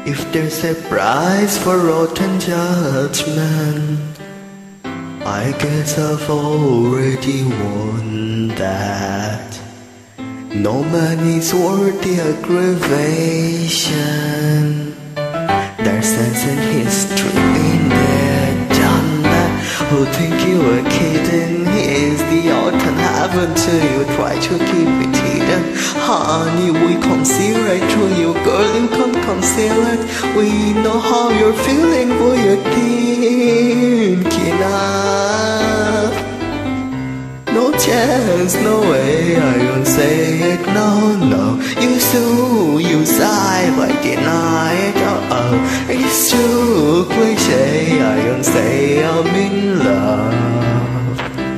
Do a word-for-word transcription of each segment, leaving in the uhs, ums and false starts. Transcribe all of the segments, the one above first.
If there's a price for rotten judgment, I guess I've already won that. No man is worth the aggravation. There's ancient history in there, done that. Who think you were kidding? Here's the autumn haven't to you. Try to keep it hidden. Honey, we can't see right through you. Girl, you can't conceal it. We know how you're feeling, boy, you're thinking of. No chance, no way, I won't say it, no, no. You sue, you sigh, but deny it, oh, oh. It's too cliche, I won't say I'm in love.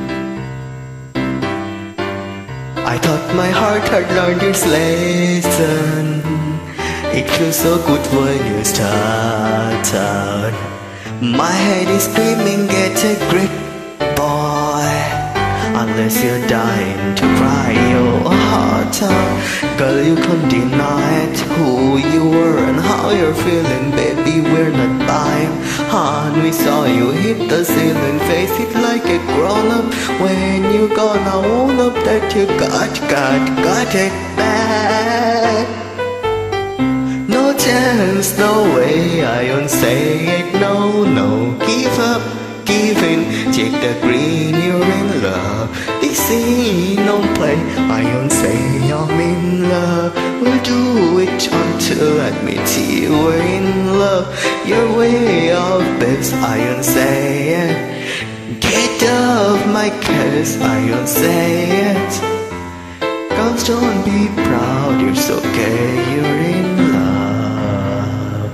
I thought my heart had learned its lesson. It feels so good when you start out. My head is screaming, get a grip, boy. Unless you're dying to cry your heart out. Girl, you can't deny it, who you were and how you're feeling. Baby, we're not buying. Hon, we saw you hit the ceiling. Face it like a grown-up. When you gonna own up that you got, got, got it back? No chance, no way, I won't say it, no, no. Give up, give in, check the green, you're in love. This ain't no play, I won't say I'm in love. We'll do it until I admit you were in love. Your way of babes, I won't say it. Get off my case, I won't say it. Girls, don't be proud, it's okay, you're in love.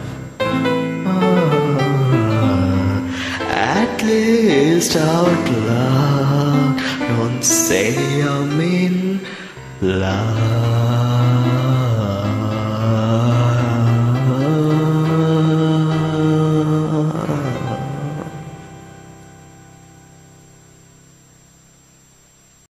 Oh, at least out loud, don't say I'm in love.